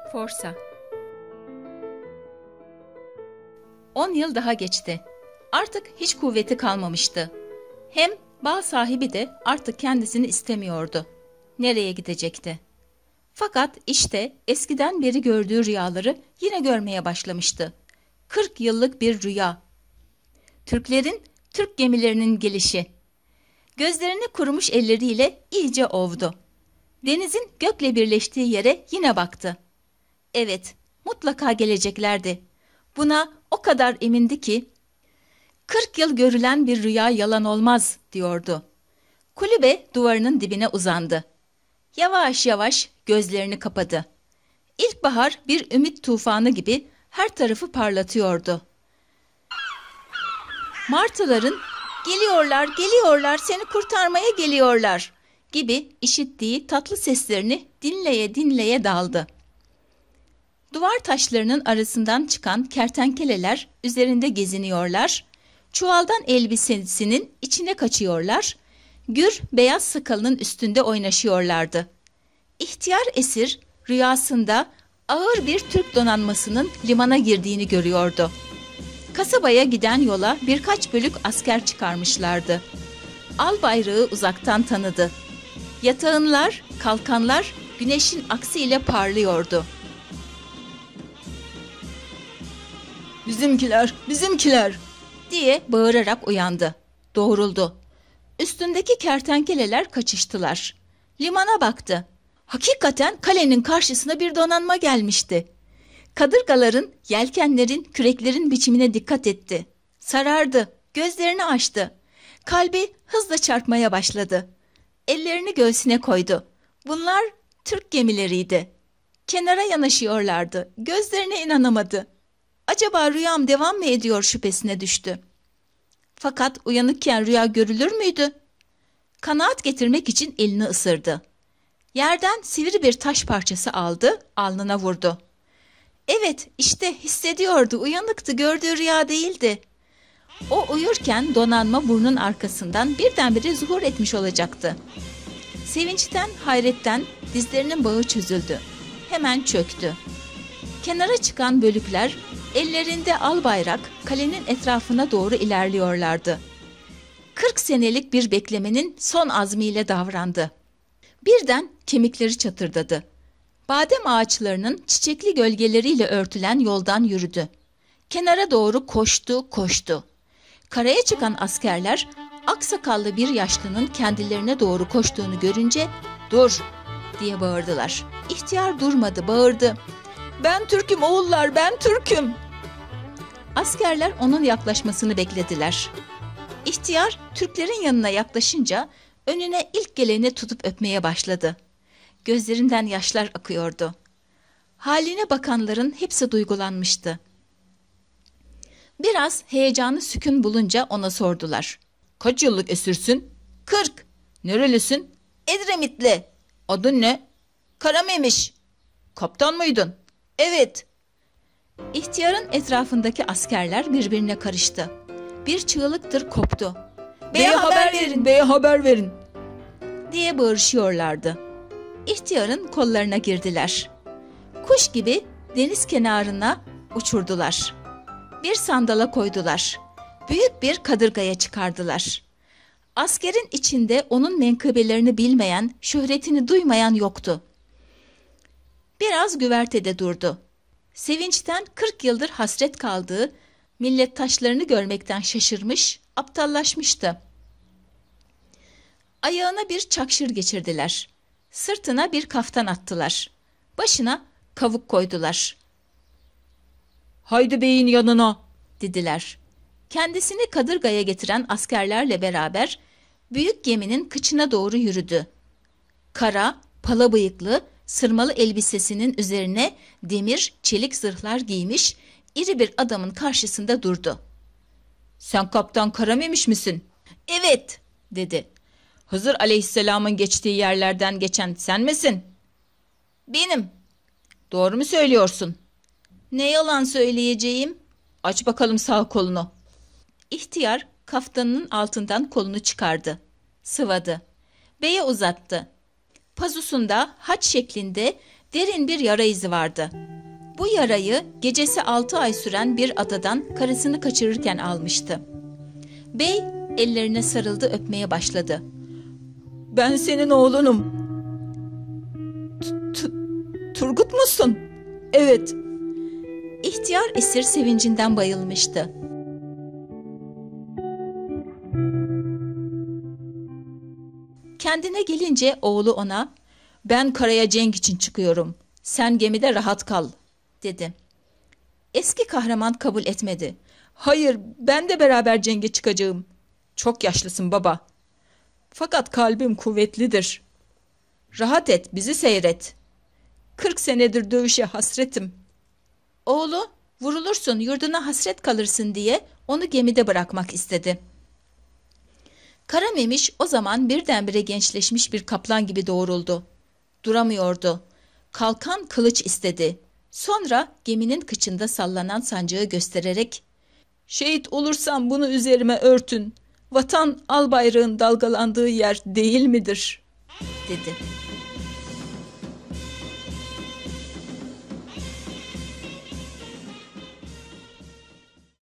Forsa. 10 yıl daha geçti. Artık hiç kuvveti kalmamıştı. Hem bağ sahibi de artık kendisini istemiyordu. Nereye gidecekti? Fakat işte eskiden beri gördüğü rüyaları yine görmeye başlamıştı. 40 yıllık bir rüya. Türk gemilerinin gelişi. Gözlerini kurumuş elleriyle iyice ovdu. Denizin gökle birleştiği yere yine baktı. Evet, mutlaka geleceklerdi. Buna o kadar emindi ki, 40 yıl görülen bir rüya yalan olmaz, diyordu. Kulübe duvarının dibine uzandı. Yavaş yavaş gözlerini kapadı. İlkbahar bir ümit tufanı gibi her tarafı parlatıyordu. Martıların "Geliyorlar, geliyorlar, seni kurtarmaya geliyorlar" gibi işittiği tatlı seslerini dinleye dinleye daldı. Duvar taşlarının arasından çıkan kertenkeleler üzerinde geziniyorlar, çuvaldan elbisesinin içine kaçıyorlar, gür beyaz sakalının üstünde oynaşıyorlardı. İhtiyar esir rüyasında ağır bir Türk donanmasının limana girdiğini görüyordu. Kasabaya giden yola birkaç bölük asker çıkarmışlardı. Al bayrağı uzaktan tanıdı. Yatağınlar, kalkanlar güneşin aksiyle parlıyordu. "Bizimkiler, bizimkiler!" diye bağırarak uyandı. Doğruldu. Üstündeki kertenkeleler kaçıştılar. Limana baktı. Hakikaten kalenin karşısına bir donanma gelmişti. Kadırgaların, yelkenlerin, küreklerin biçimine dikkat etti. Sarardı, gözlerini açtı. Kalbi hızla çarpmaya başladı. Ellerini göğsüne koydu. Bunlar Türk gemileriydi. Kenara yanaşıyorlardı. Gözlerine inanamadı. Acaba rüyam devam mı ediyor şüphesine düştü. Fakat uyanıkken rüya görülür müydü? Kanaat getirmek için elini ısırdı. Yerden sivri bir taş parçası aldı, alnına vurdu. Evet, işte hissediyordu, uyanıktı, gördüğü rüya değildi. O uyurken donanma burnun arkasından birdenbire zuhur etmiş olacaktı. Sevinçten, hayretten dizlerinin bağı çözüldü. Hemen çöktü. Kenara çıkan bölükler ellerinde al bayrak kalenin etrafına doğru ilerliyorlardı. 40 senelik bir beklemenin son azmiyle davrandı. Birden kemikleri çatırdadı. Badem ağaçlarının çiçekli gölgeleriyle örtülen yoldan yürüdü. Kenara doğru koştu. Karaya çıkan askerler aksakallı bir yaşlının kendilerine doğru koştuğunu görünce "Dur!" diye bağırdılar. İhtiyar durmadı, bağırdı. "Ben Türk'üm oğullar, ben Türk'üm!" Askerler onun yaklaşmasını beklediler. İhtiyar Türklerin yanına yaklaşınca önüne ilk geleni tutup öpmeye başladı. Gözlerinden yaşlar akıyordu. Haline bakanların hepsi duygulanmıştı. Biraz heyecanı sükun bulunca ona sordular. "Kaç yıllık esirsin?" 40. "Nerelisin?" "Edremitli." "Adın ne?" "Karamemiş." "Kaptan mıydın?" "Evet." İhtiyarın etrafındaki askerler birbirine karıştı. Bir çığlıktır koptu. "Beye haber verin, beye haber verin!" diye bağırışıyorlardı. İhtiyarın kollarına girdiler. Kuş gibi deniz kenarına uçurdular. Bir sandala koydular. Büyük bir kadırgaya çıkardılar. Askerin içinde onun menkıbelerini bilmeyen, şöhretini duymayan yoktu. Biraz güvertede durdu. Sevinçten 40 yıldır hasret kaldığı millettaşlarını görmekten şaşırmış, aptallaşmıştı. Ayağına bir çakşır geçirdiler. Sırtına bir kaftan attılar. Başına kavuk koydular. "Haydi beyin yanına!" dediler. Kendisini kadırgaya getiren askerlerle beraber büyük geminin kıçına doğru yürüdü. Kara, pala bıyıklı, sırmalı elbisesinin üzerine demir, çelik zırhlar giymiş iri bir adamın karşısında durdu. "Sen Kaptan Karamemiş misin?" "Evet," dedi. "Hızır Aleyhisselam'ın geçtiği yerlerden geçen sen misin?" "Benim." "Doğru mu söylüyorsun?" "Ne yalan söyleyeceğim?" "Aç bakalım sağ kolunu." İhtiyar kaftanının altından kolunu çıkardı. Sıvadı. Beye uzattı. Pazusunda haç şeklinde Derin bir yara izi vardı. Bu yarayı gecesi 6 ay süren bir adadan karısını kaçırırken almıştı. Bey ellerine sarıldı, öpmeye başladı. Ben senin oğlunum. Turgut musun? Evet. İhtiyar esir sevincinden bayılmıştı. Kendine gelince oğlu ona, "Ben karaya cenk için çıkıyorum. Sen gemide rahat kal," dedi. Eski kahraman kabul etmedi. Hayır, ben de beraber cenge çıkacağım. Çok yaşlısın baba. Fakat kalbim kuvvetlidir. Rahat et, bizi seyret. 40 senedir dövüşe hasretim. Oğlu, "Vurulursun, yurduna hasret kalırsın," diye onu gemide bırakmak istedi. Karamemiş o zaman birdenbire gençleşmiş bir kaplan gibi doğruldu. Duramıyordu. Kalkan kılıç istedi. Sonra geminin kıçında sallanan sancağı göstererek, "Şehit olursam bunu üzerime örtün. Vatan al bayrağın dalgalandığı yer değil midir?" dedi.